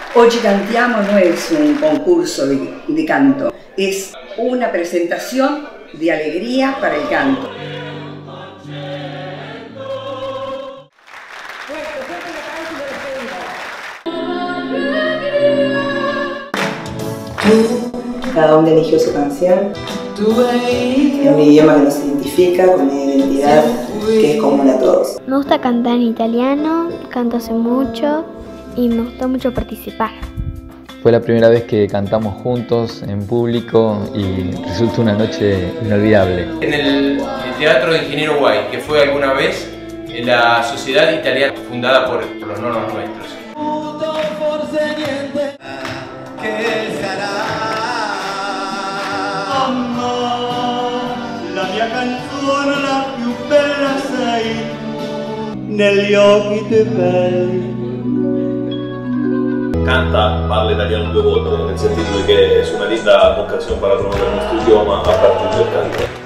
Oggi cantiamo no es un concurso de canto, es una presentación de alegría para el canto. Cada uno eligió su canción en un idioma que nos identifica, con una identidad que es común a todos. Me gusta cantar en italiano, canto hace mucho y me gustó mucho participar. Fue la primera vez que cantamos juntos en público y resultó una noche inolvidable. En el Teatro de Ingeniero Guay, que fue alguna vez la sociedad italiana fundada por los nonos nuestros. La mia canzone la più bella sei negli occhi tuoi belli. Canta, parla italiano 2 volte, nel sentido de que es una linda ocasión para promover nuestro idioma a partir del canto.